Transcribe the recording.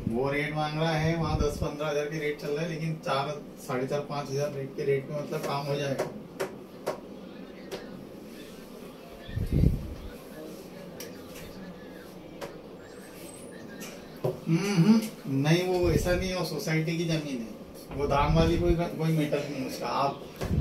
वो रेट मांग रहा है वहाँ 10-15 हज़ार के रेट चल रहा है, लेकिन 4-4.5-5 हज़ार रेट के रेट में मतलब काम हो जाएगा। नहीं, वो ऐसा नहीं है, वो सोसाइटी की जमीन है, वो दाम वाली कोई कोई मैटर नहीं है उसका। आप